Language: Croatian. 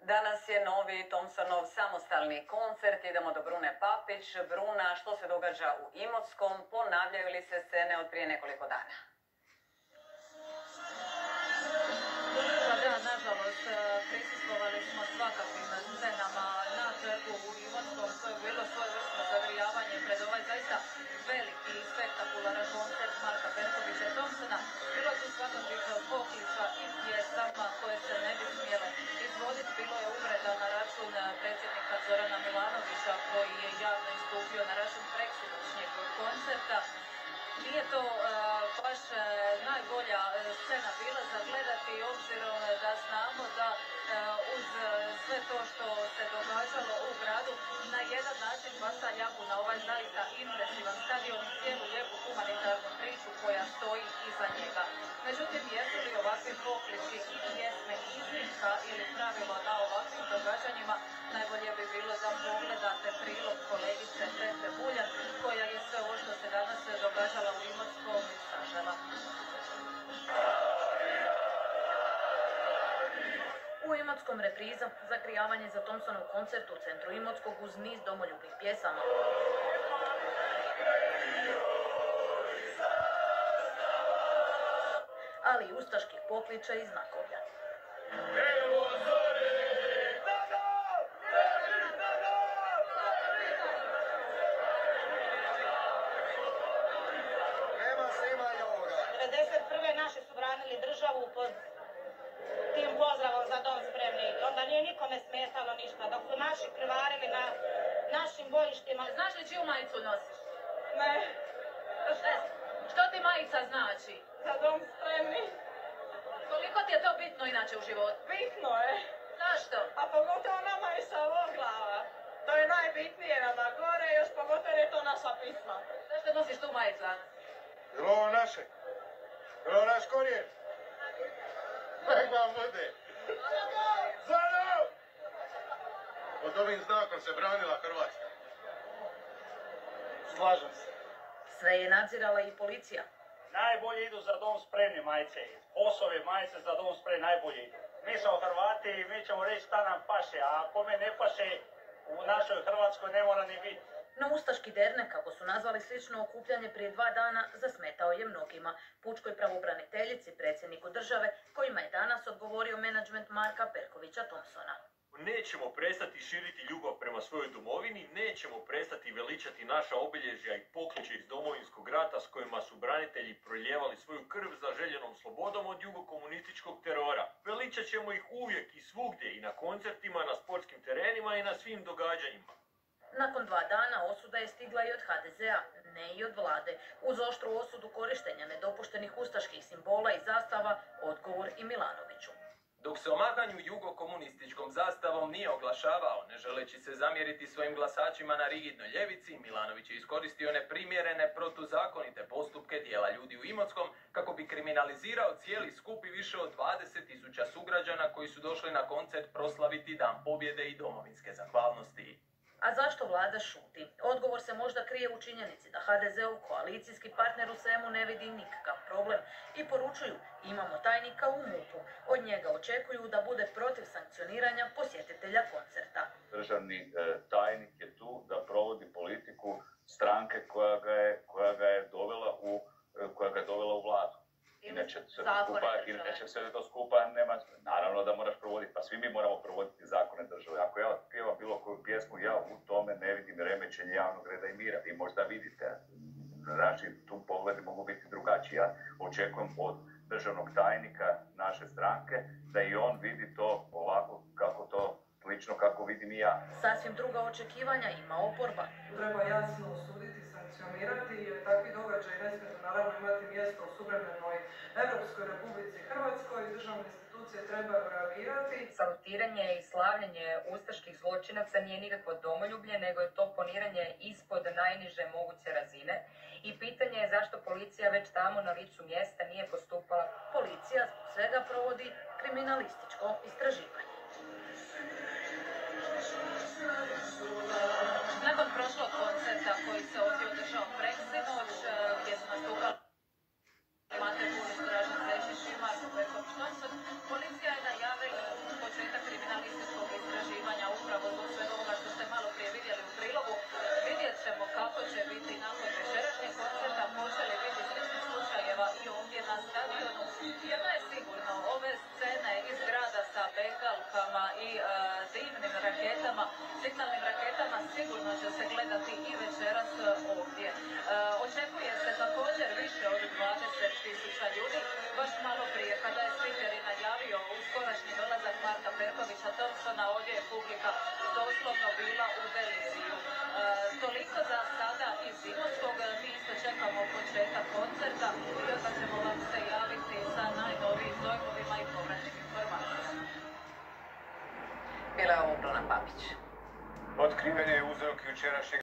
Danas je novi Thompsonov samostalni koncert. Idemo do Brune Papić. Bruna, što se događa u Imotskom? Ponavljaju li se scene od prije nekoliko dana? Pa da, nažalost, prisustvovali smo svakakvim scenama na trgu u Imotskom. To je bilo svojevrsno zagrijavanje pred ovaj zaista veliki i spektakularan koncert Marka Perkovića Thompsona. Bilo tu svakakvih pokliča i pjesama koje se ne bi smjele izvoditi. Bilo je uvreda na račun predsjednika Zorana Milanovića koji je javno istupio na račun preksinoćnjeg koncerta. Nije to baš najbolja scena bila za gledati, obzirom da znamo da uz sve to što se događalo u gradu na jedan način baca ljagu na ovaj zaista impresivan stadion i cijelu lijepu humanitarnu priču koja stoji iza njega. Međutim, jesu li ovakvi pokliči i pjesme iznimka ili pravilo na ovakvim događanjima? Najbolje bi bilo da pogledate prilog kolegice Petre Buljan, koja je sve ovo što se danas događala u Imotskom sažela. U Imotskom repriza, zagrijavanje za Thompsonov koncert u centru Imotskog uz niz domoljubnih pjesama. Ali i ustaških pokliča i znakovlja. Naši su branili državu pod tim pozdravom za dom spremni. Onda nije nikome smetalo ništa. Dok su naši krvarili na našim bojištima. Znaš li čiju majicu nosiš? Ne. Što ti majica znači? Za dom spremni. Koliko ti je to bitno inače u životu? Bitno je. Zašto? A pogotovo nama je sa Voglava. To je najbitnije nama gore, još pogotovo je to naša pisma. Zašto nosiš tu majicu? Je li ovo naše? Je li ovo naš korijen? Nek vam bude. Zvano! Pod ovim znakom se branila Hrvatska. Slažem se. Sve je nadzirala i policija. Najbolje idu za dom spremni majice. Posove majice za dom spremni najbolje idu. Mi smo Hrvati i mi ćemo reći šta nam paše, a ako me ne paše u našoj Hrvatskoj ne mora ni biti. No ustaški dernek, kako su nazvali slično okupljanje prije 2 dana, zasmetao je mnogima. Pučkoj pravobraniteljici, predsjedniku države, kojima je danas odgovorio menadžment Marka Perkovića Thompsona. Nećemo prestati širiti ljubav prema svojoj domovini, nećemo prestati veličati naša obilježja i pokliče iz Domovinskog rata s kojima su branitelji prolijevali svoju krv za željenom slobodom od jugokomunističkog terora. Veličat ćemo ih uvijek i svugdje, i na koncertima, na sportskim terenima i na svim događanjima. Nakon 2 dana osuda je stigla i od HDZ-a, ne i od vlade. Uz oštru osudu korištenja nedopuštenih ustaških simbola i zastava, odgovor i Milanoviću. Dok se o mahanju jugokomunističkom zastavom nije oglašavao, ne želeći se zamjeriti svojim glasačima na rigidnoj ljevici, Milanović je iskoristio neprimjerene protuzakonite postupke dijela ljudi u Imotskom kako bi kriminalizirao cijeli skup i više od 20.000 sugrađana koji su došli na koncert proslaviti Dan pobjede i domovinske zahvalnosti. A zašto vlada šuti? Odgovor se možda krije u činjenici da HDZ-ov koalicijski partner u svemu ne vidi nikakav problem i poručuju imamo tajnika u MUP-u. Od njega očekuju da bude protiv sankcioniranja posjetitelja koncerta. Državni tajnik je tu da provodi politiku stranke koja ga je dovela u vladu. Inače sve to skupa nema, naravno da moraš provoditi, pa svi mi moramo provoditi zakone države. Ako ja pjevam bilo koju pjesmu, ja u tome ne vidim remećenje javnog reda i mira. Vi možda vidite, znači tu pogledi mogu biti drugačiji. Ja očekujem od državnog tajnika naše stranke da i on vidi to ovako kako to slično kako vidim i ja. Sasvim druga očekivanja ima oporba. Treba jasno osuditi, sankcionirati jer takvi događaji ne smiju naravno imati mjesto u suvremenoj Europskoj Republici Hrvatskoj i državne institucije trebaju reagirati. Salutiranje i slavljenje ustaških zločinaca nije nikakvo domoljublje, nego je to poniranje ispod najniže moguće razine. I pitanje je zašto policija već tamo na licu mjesta nije postupala. Policija zbog svega provodi kriminalističko istraživanje. Nakon prošlog koncerta koji se ovdje održao preksinoć, gdje su nastupali Mate Burić, Dražen Zešić i Marko Perković Thompson, policija je najavila početak kriminalističkog istraživanja dronima i dimnim raketama, signalnim raketama sigurno će se gledati i večeras ovdje. Očekuje se također više od 20.000 ljudi. Baš malo prije kada je Sticker najavio uskorašnji dolazak Marka Perkovića Thompsona, ovdje je publika doslovno bila u deliriju. Toliko za sada iz Imotskog, mi isto čekamo početak koncerta i onda ćemo vam se javiti sa najnovijim dojmovima i povratnim informacijama. Bila je ovo Bruna Papić. Otkriven je uzrok jučerašnjeg